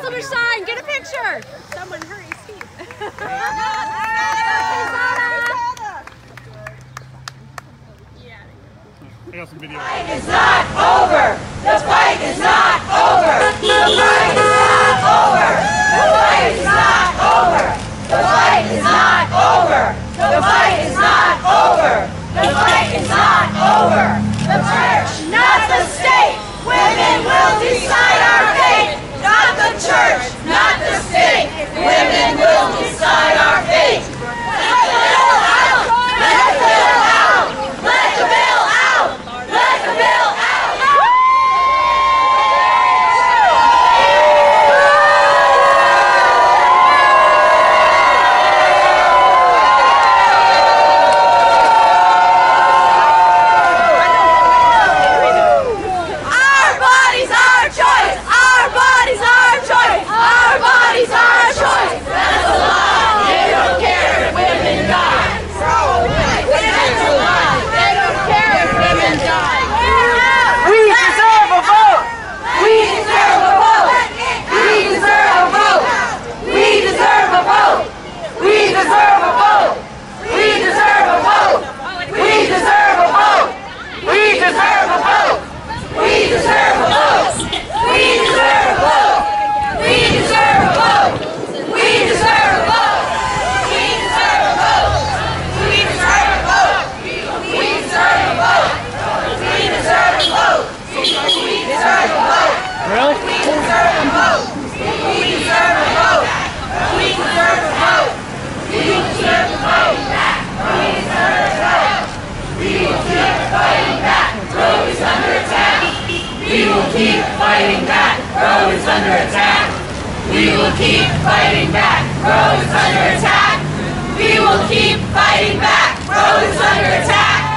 customer sign. Get a picture. Someone hurry, Steve. I got some video. The fight is not over. The fight is not over. The fight is not over. The fight is not over. The fight is not over. The fight is not over. The fight is not over. The church, not the state. Women will decide our fate. Not the church, not the state. Women will decide our fate. Let the bill out. Let the bill out. Let the bill out. Let the bill out. We will keep fighting back. Roe is under attack. We will keep fighting back. Roe is under attack. We will keep fighting back. Roe is under attack.